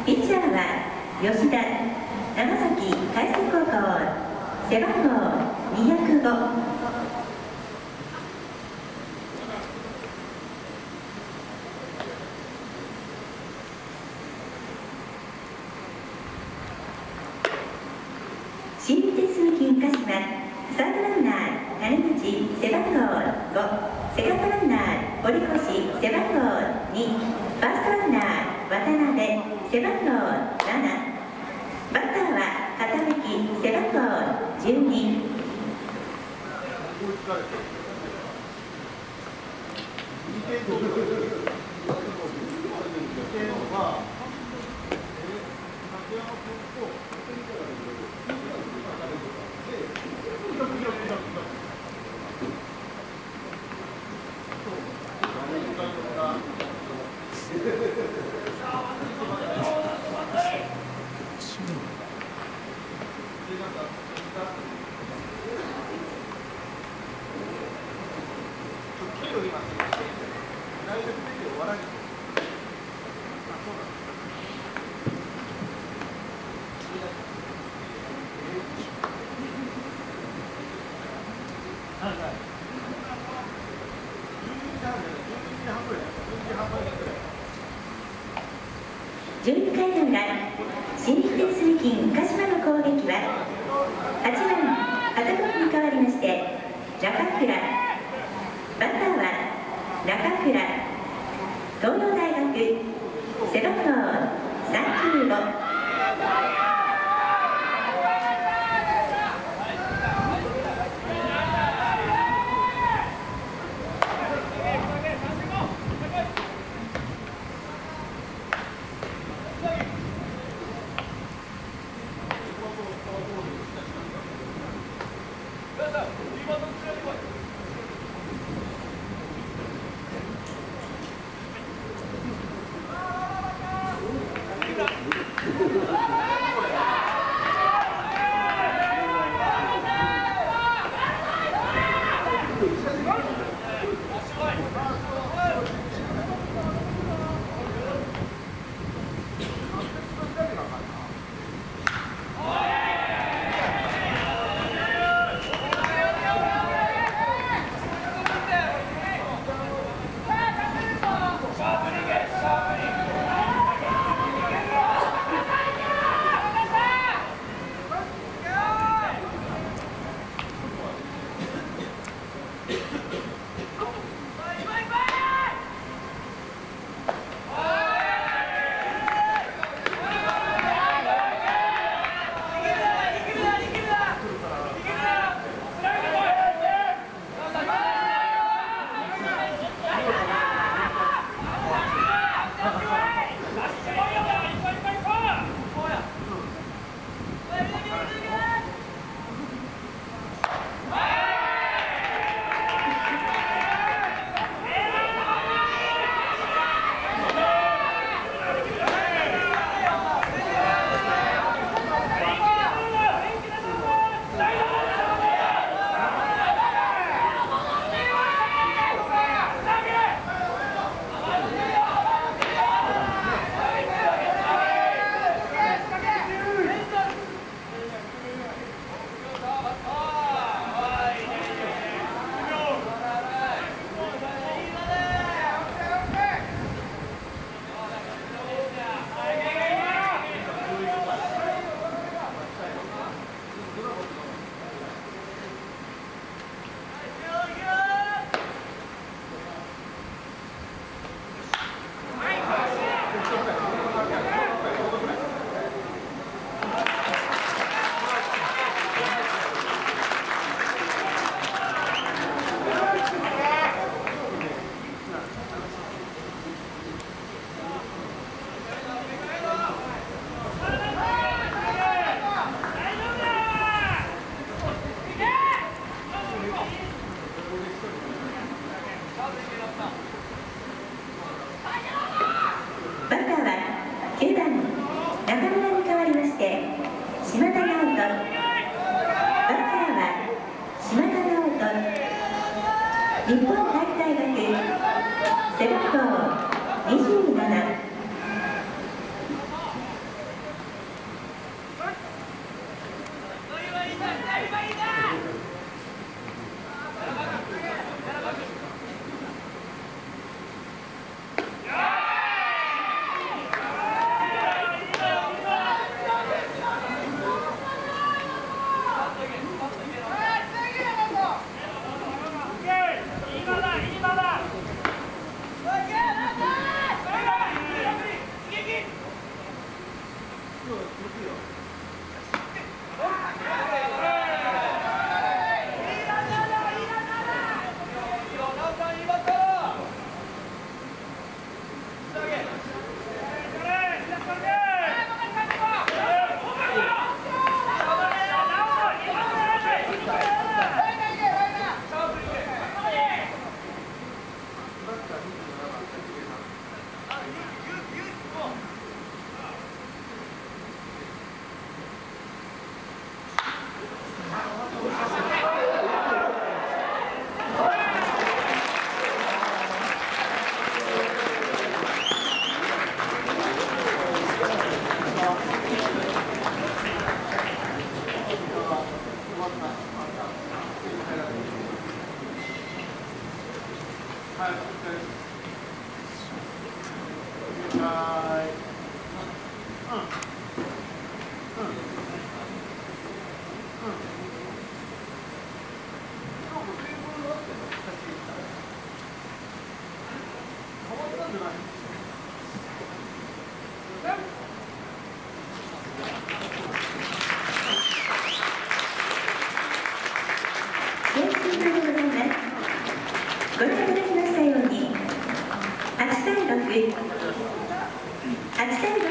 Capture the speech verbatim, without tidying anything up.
ピッチャーは吉田、長崎海星高校、背番号にひゃくご。新日鉄通勤鹿島、サードランナー谷口背番号ご、セカンドランナー堀越背番号に、ファーストランナー渡辺背番号なな、バッターは片吹背番号じゅうに。じゅういっかいの裏、新日鉄通勤鹿島の攻撃ははちばん片桐に代わりまして中倉、バッターは中倉、東洋大学背番号さんじゅうご。日本体育大学背番号にじゅうなな。 ご覧いただきましたようにはちたいろく、はちたい